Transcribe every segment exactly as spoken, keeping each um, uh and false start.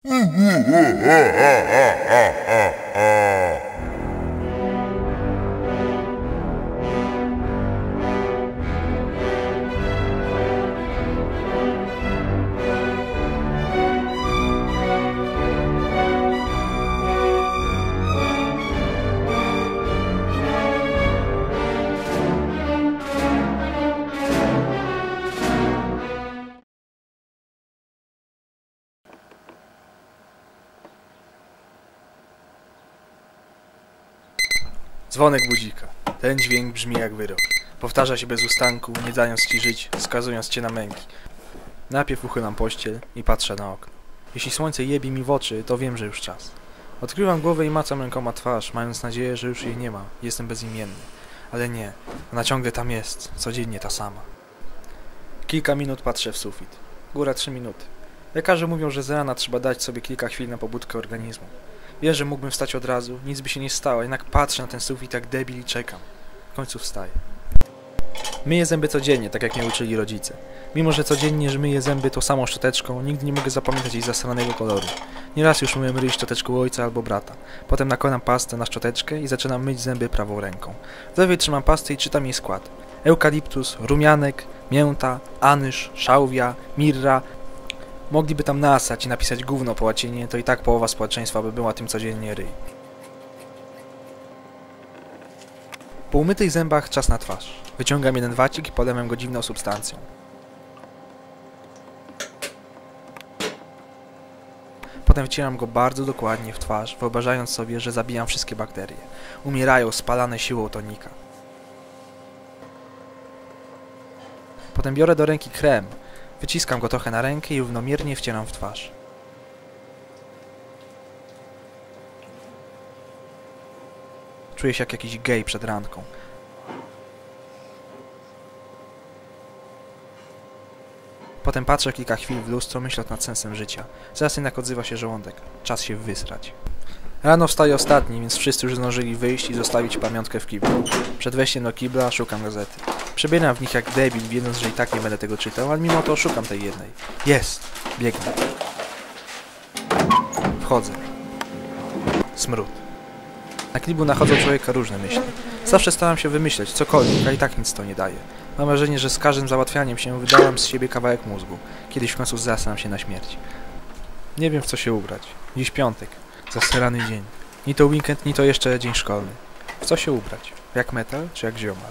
Dzwonek budzika. Ten dźwięk brzmi jak wyrok. Powtarza się bez ustanku, nie dając ci żyć, skazując cię na męki. Najpierw uchylam pościel i patrzę na okno. Jeśli słońce jebie mi w oczy, to wiem, że już czas. Odkrywam głowę i macam rękoma twarz, mając nadzieję, że już jej nie ma. Jestem bezimienny. Ale nie, ona ciągle tam jest, codziennie ta sama. Kilka minut patrzę w sufit. Góra trzy minuty. Lekarze mówią, że z rana trzeba dać sobie kilka chwil na pobudkę organizmu. Wiem, że mógłbym wstać od razu, nic by się nie stało, jednak patrzę na ten sufit jak debil i czekam. W końcu wstaję. Myję zęby codziennie, tak jak mnie uczyli rodzice. Mimo, że codziennie myję zęby tą samą szczoteczką, nigdy nie mogę zapamiętać jej zasranego koloru. Nieraz już myłem ryj szczoteczką ojca albo brata. Potem nakładam pastę na szczoteczkę i zaczynam myć zęby prawą ręką. W lewej trzymam pastę i czytam jej skład. Eukaliptus, rumianek, mięta, anyż, szałwia, mirra. Mogliby tam nasać i napisać gówno po łacinie, to i tak połowa społeczeństwa by była tym codziennie ryj. Po umytych zębach czas na twarz. Wyciągam jeden wacik i podlewam go dziwną substancją. Potem wcieram go bardzo dokładnie w twarz, wyobrażając sobie, że zabijam wszystkie bakterie. Umierają spalane siłą tonika. Potem biorę do ręki krem. Wyciskam go trochę na rękę i równomiernie wcieram w twarz. Czuję się jak jakiś gej przed randką. Potem patrzę kilka chwil w lustro, myśląc nad sensem życia. Zaraz jednak odzywa się żołądek. Czas się wysrać. Rano wstaję ostatni, więc wszyscy już zdążyli wyjść i zostawić pamiątkę w kiblu. Przed wejściem do kibla szukam gazety. Przebieram w nich jak debil, wiedząc, że i tak nie będę tego czytał, ale mimo to szukam tej jednej. Jest! Biegnę. Wchodzę. Smród. Na kiblu nachodzą człowieka różne myśli. Zawsze staram się wymyśleć cokolwiek, a i tak nic to nie daje. Mam wrażenie, że z każdym załatwianiem się wydałam z siebie kawałek mózgu. Kiedyś w końcu zasram się na śmierć. Nie wiem, w co się ubrać. Dziś piątek. Zasrany dzień. Ni to weekend, ni to jeszcze dzień szkolny. W co się ubrać? Jak metal, czy jak ziomal?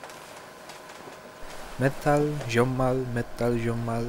Metal, ziomal, metal, ziomal.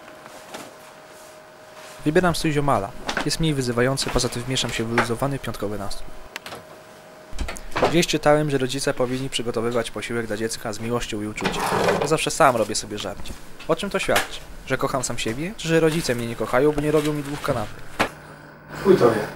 Wybieram strój ziomala. Jest mniej wyzywający, poza tym wmieszam się w wyluzowany piątkowy nastrój. Gdzieś czytałem, że rodzice powinni przygotowywać posiłek dla dziecka z miłością i uczuciem. Ja zawsze sam robię sobie żarcie. O czym to świadczy? Że kocham sam siebie, czy że rodzice mnie nie kochają, bo nie robią mi dwóch kanapek? Chuj to wie.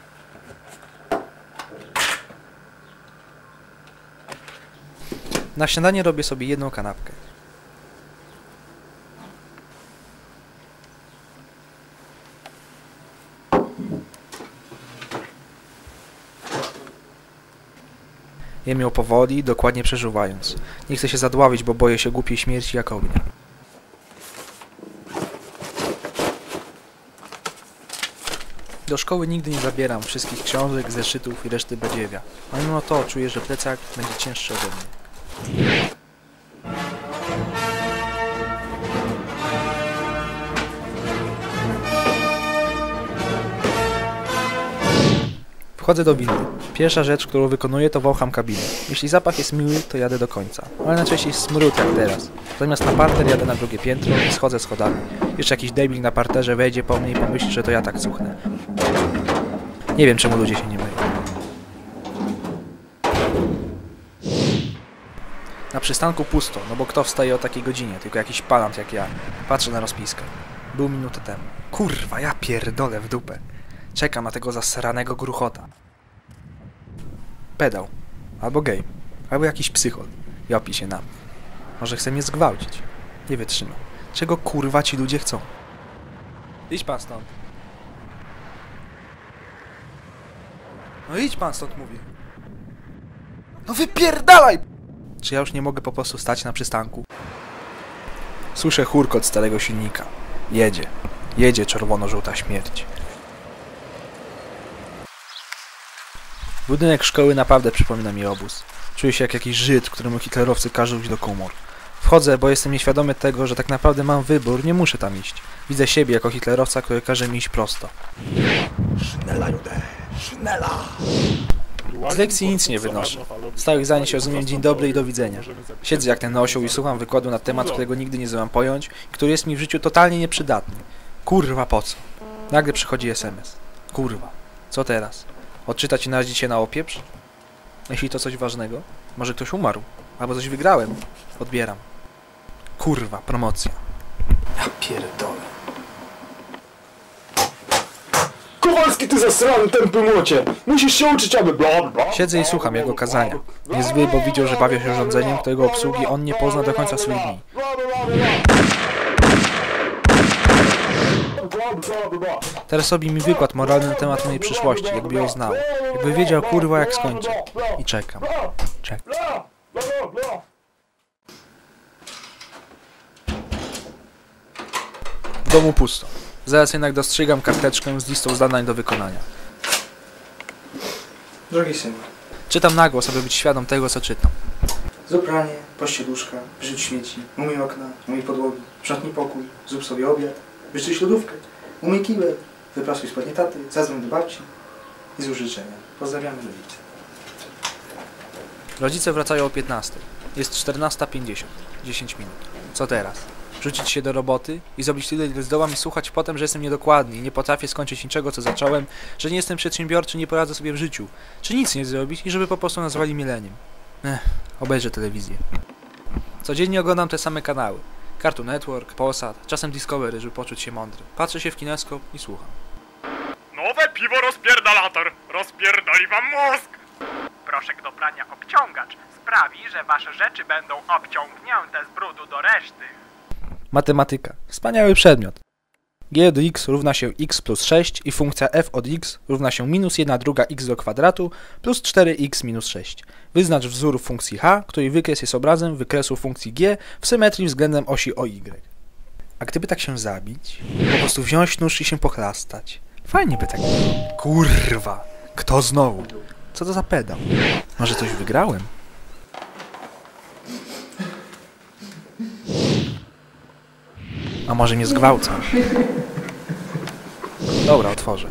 Na śniadanie robię sobie jedną kanapkę. Jem ją powoli, dokładnie przeżuwając. Nie chcę się zadławić, bo boję się głupiej śmierci jak ognia. Do szkoły nigdy nie zabieram wszystkich książek, zeszytów i reszty badziewia. A mimo to czuję, że plecak będzie cięższy ode mnie. Wchodzę do windy. Pierwsza rzecz, którą wykonuję, to wącham kabinę. Jeśli zapach jest miły, to jadę do końca. Ale najczęściej smród jak teraz. Zamiast na parter jadę na drugie piętro i schodzę schodami. Jeszcze jakiś debil na parterze wejdzie po mnie i pomyśli, że to ja tak cuchnę. Nie wiem, czemu ludzie się nie myją. Na przystanku pusto, no bo kto wstaje o takiej godzinie? Tylko jakiś palant jak ja. Patrzę na rozpiskę. Był minutę temu. Kurwa, ja pierdolę w dupę. Czekam na tego zasranego gruchota. Pedał. Albo gej. Albo jakiś psychol. Jopi się na mnie. Może chce mnie zgwałcić. Nie wytrzymam. Czego kurwa ci ludzie chcą? Idź pan stąd. No idź pan stąd, mówię. No wypierdalaj! Czy ja już nie mogę po prostu stać na przystanku? Słyszę churkot starego silnika. Jedzie. Jedzie czerwono-żółta śmierć. Budynek szkoły naprawdę przypomina mi obóz. Czuję się jak jakiś Żyd, któremu hitlerowcy każą iść do komór. Wchodzę, bo jestem nieświadomy tego, że tak naprawdę mam wybór, nie muszę tam iść. Widzę siebie jako hitlerowca, który każe mi iść prosto. Schnella, Jude! Schnella! Z lekcji nic nie wynoszę. Z stałych zdań się rozumiem dzień dobry i do widzenia. Siedzę jak ten osioł i słucham wykładu na temat, którego nigdy nie zdołam pojąć, który jest mi w życiu totalnie nieprzydatny. Kurwa, po co? Nagle przychodzi es em es. Kurwa, co teraz? Odczytać i narazić się na opieprz? Jeśli to coś ważnego, może ktoś umarł, albo coś wygrałem. Odbieram. Kurwa, promocja. Ja pierdolę. Kowalski, ty zasrany tępy młocie! Musisz się uczyć, aby bla bla. Siedzę i słucham jego kazania. Jest zły, bo widział, że bawię się urządzeniem, którego obsługi on nie pozna do końca swoich dni. Teraz robi mi wykład moralny na temat mojej przyszłości, jakby ją znał. Jakby wiedział, kurwa, jak skończy. I czekam. Czekam. W domu pusto. Zaraz jednak dostrzegam karteczkę z listą zadań do wykonania. Drogi synu, Czytam na głos, aby być świadom tego, co czytam. zrób pranie, pościel łóżka, wyrzuć śmieci, umyj okna, umyj podłogi, sprzątnij pokój, zrób sobie obiad, wyczyść lodówkę, umyj kibel, wyprasuj spodnie taty, zadzwoń do babci i złóż życzenia. Pozdrawiamy rodziców. Rodzice wracają o piętnastej. Jest czternasta pięćdziesiąt. dziesięć minut. Co teraz? Rzucić się do roboty i zrobić tyle, ile zdołam i słuchać potem, że jestem niedokładny i nie potrafię skończyć niczego, co zacząłem, że nie jestem przedsiębiorczy, nie poradzę sobie w życiu. Czy nic nie zrobić i żeby po prostu nazwali mnie leniem. Ech, obejrzę telewizję. Codziennie oglądam te same kanały. Cartoon Network, Polsat, czasem Discovery, żeby poczuć się mądry. Patrzę się w kineskop i słucham. Nowe piwo rozpierdalator! Rozpierdoli wam mózg! Proszek do prania obciągacz sprawi, że wasze rzeczy będą obciągnięte z brudu do reszty. Matematyka. Wspaniały przedmiot. G od x równa się x plus sześć i funkcja f od x równa się minus jedna druga x do kwadratu plus cztery x minus sześć. Wyznacz wzór funkcji h, której wykres jest obrazem wykresu funkcji g w symetrii względem osi o y. A gdyby tak się zabić, po prostu wziąć nóż i się pochlastać. Fajnie by tak było. Kurwa. Kto znowu? Co to za pedał? Może coś wygrałem? A może mnie zgwałcą? Dobra, otworzę.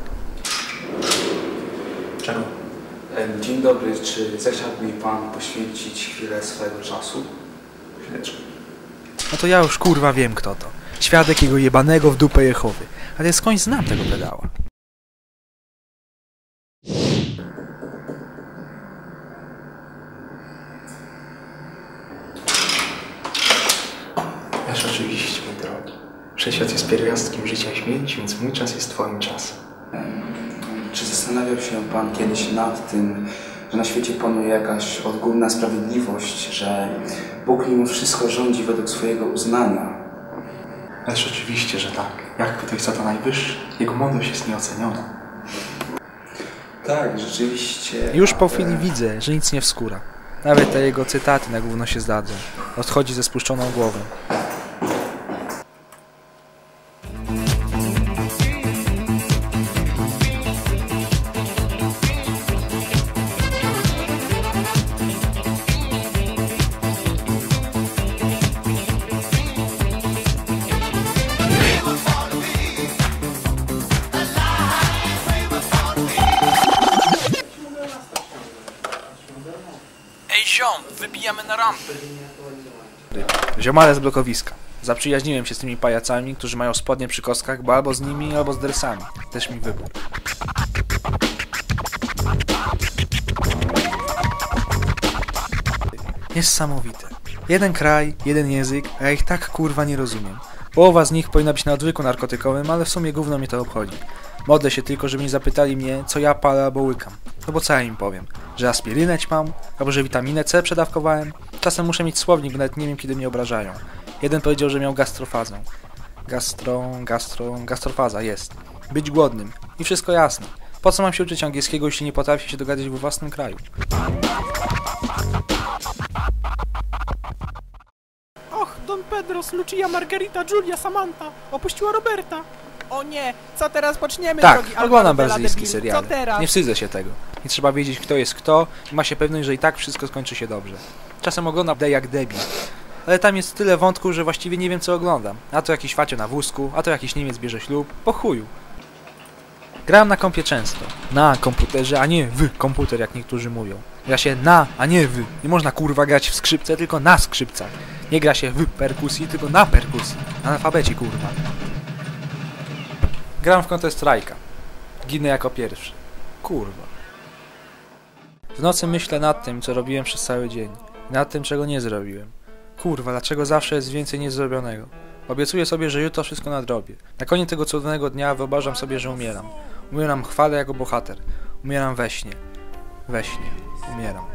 Czego? Dzień dobry, czy zechciałby mi pan poświęcić chwilę swojego czasu? Chwileczkę. No to ja już kurwa wiem kto to. Świadek jego jebanego w dupę Jehowy. Ale skądś znam tego pedała. Wiesz, oczywiście, mój drogi. Wszechświat jest pierwiastkiem życia i śmierci, więc mój czas jest twoim czasem. Czy zastanawiał się pan kiedyś nad tym, że na świecie panuje jakaś odgórna sprawiedliwość, że Bóg mimo wszystko rządzi według swojego uznania? Wiesz, oczywiście, że tak. Jak ktoś za to najwyższy, jego mądrość jest nieoceniona. Tak, rzeczywiście. Już po ale- chwili widzę, że nic nie wskóra. Nawet te jego cytaty na gówno się zdadzą. Odchodzi ze spuszczoną głową. Ej ziom, wybijamy na rampę. Ziomale z blokowiska. Zaprzyjaźniłem się z tymi pajacami, którzy mają spodnie przy kostkach, bo albo z nimi, albo z dresami. Też mi wybór. Niesamowite. Jeden kraj, jeden język, a ja ich tak kurwa nie rozumiem. Połowa z nich powinna być na odwyku narkotykowym, ale w sumie gówno mnie to obchodzi. Modlę się tylko, żeby nie zapytali mnie, co ja palę albo łykam. No bo co ja im powiem? Że aspirynę ćmam? Albo że witaminę C przedawkowałem? Czasem muszę mieć słownik, bo nawet nie wiem, kiedy mnie obrażają. Jeden powiedział, że miał gastrofazę. Gastro, gastro, gastrofaza jest. Być głodnym. I wszystko jasne. Po co mam się uczyć angielskiego, jeśli nie potrafię się dogadać we własnym kraju? Och, Don Pedros, Lucia, Margarita, Julia, Samantha. Opuściła Roberta. O nie, co teraz poczniemy, Tak, drogi Alvaro oglądam de la brazylijskie Debil? seriale. Co teraz? Nie wstydzę się tego. Nie trzeba wiedzieć, kto jest kto i ma się pewność, że i tak wszystko skończy się dobrze. Czasem oglądam D jak debil. Ale tam jest tyle wątków, że właściwie nie wiem, co oglądam. A to jakiś facio na wózku, a to jakiś Niemiec bierze ślub. Po chuju. Grałem na kompie często. Na komputerze, a nie w komputer, jak niektórzy mówią. Gra się na, a nie w. Nie można kurwa grać w skrzypce, tylko na skrzypcach. Nie gra się w perkusji, tylko na perkusji. Na alfabecie, kurwa. Gram w Counter Strike'a. Ginę jako pierwszy. Kurwa. W nocy myślę nad tym, co robiłem przez cały dzień. I nad tym, czego nie zrobiłem. Kurwa, dlaczego zawsze jest więcej niezrobionego? Obiecuję sobie, że jutro wszystko nadrobię. Na koniec tego cudownego dnia wyobrażam sobie, że umieram. Umieram chwale jako bohater. Umieram we śnie. We śnie. Umieram.